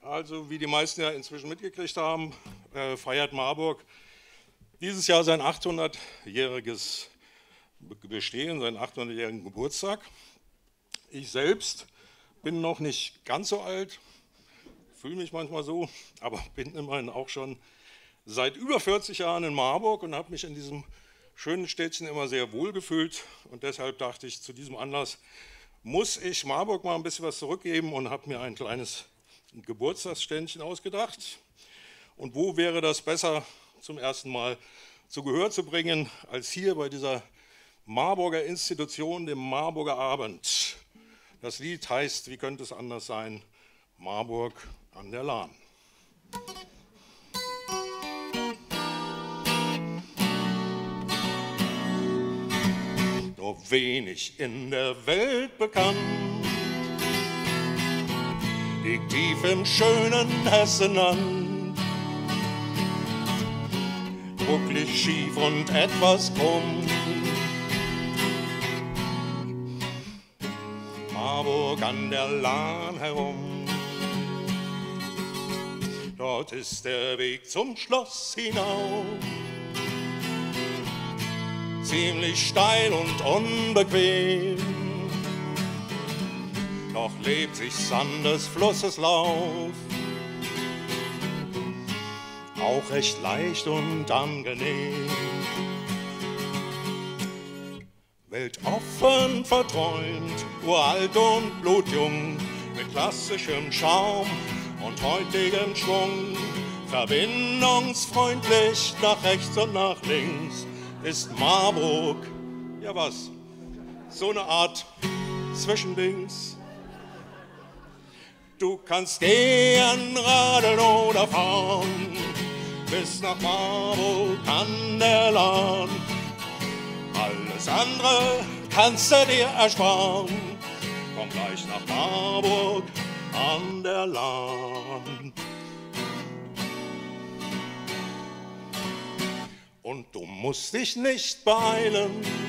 Also, wie die meisten ja inzwischen mitgekriegt haben, feiert Marburg dieses Jahr sein 800-jähriges Bestehen, seinen 800-jährigen Geburtstag. Ich selbst bin noch nicht ganz so alt, fühle mich manchmal so, aber bin immerhin auch schon seit über 40 Jahren in Marburg und habe mich in diesem schönen Städtchen immer sehr wohl gefühlt. Und deshalb dachte ich, zu diesem Anlass muss ich Marburg mal ein bisschen was zurückgeben und habe mir ein kleines Geburtstagsständchen ausgedacht. Und wo wäre das besser zum ersten Mal zu Gehör zu bringen, als hier bei dieser Marburger Institution, dem Marburger Abend. Das Lied heißt, wie könnte es anders sein, Marburg an der Lahn. Nur wenig in der Welt bekannt, liegt tief im schönen Hessenland, rucklig, schief und etwas krumm. Marburg an der Lahn herum, dort ist der Weg zum Schloss hinauf, ziemlich steil und unbequem, doch lebt sich's an des Flusses Lauf, auch recht leicht und angenehm. Weltoffen verträumt, uralt und blutjung, mit klassischem Charme und heutigem Schwung, verbindungsfreundlich nach rechts und nach links, ist Marburg, ja was, so eine Art Zwischendings. Du kannst gehen, radeln oder fahren, bis nach Marburg an der Lahn. Alles andere kannst du dir ersparen, komm gleich nach Marburg an der Lahn. Und du musst dich nicht beeilen,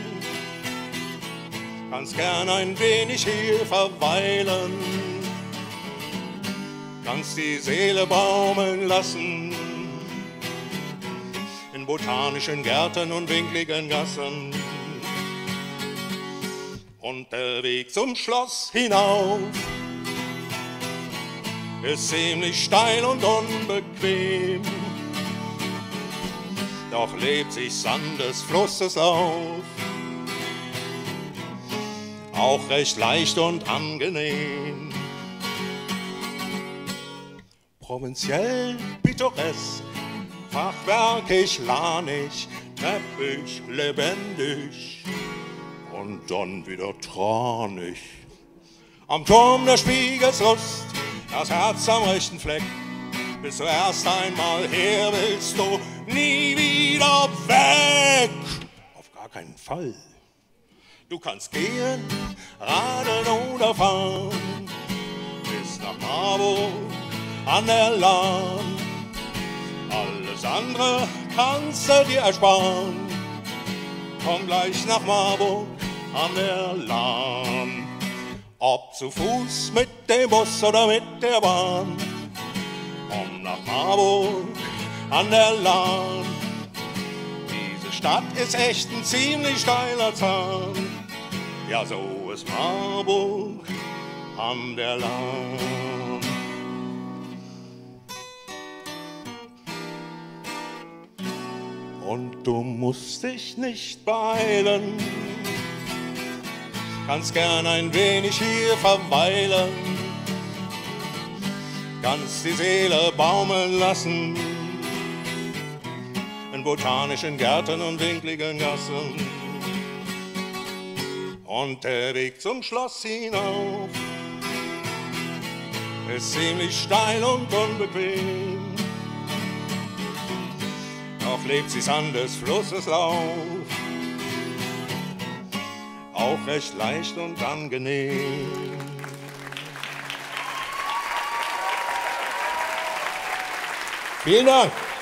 kannst gern ein wenig hier verweilen, kannst die Seele baumeln lassen in botanischen Gärten und winkligen Gassen. Und der Weg zum Schloss hinauf ist ziemlich steil und unbequem, doch lebt sich's an des Flusses Lauf, auch recht leicht und angenehm. Provinziell, pittoresk, fachwerkig, lahnig, treppig, lebendig und dann wieder tranig. Am Turm des Spiegels Lust, das Herz am rechten Fleck, bis du erst einmal her willst du nie wieder weg. Auf gar keinen Fall. Du kannst gehen, radeln oder fahren, bis nach Marburg an der Lahn. Alles andere kannst du dir ersparen, komm gleich nach Marburg an der Lahn. Ob zu Fuß, mit dem Bus oder mit der Bahn, komm nach Marburg an der Lahn. Diese Stadt ist echt ein ziemlich steiler Zahn, ja so ist Marburg an der Lahn. Und du musst dich nicht beeilen, kannst gern ein wenig hier verweilen, kannst die Seele baumeln lassen in botanischen Gärten und winkligen Gassen. Und der Weg zum Schloss hinauf ist ziemlich steil und unbequem, doch lebt sich's an des Flusses Lauf, auch recht leicht und angenehm. Vielen Dank.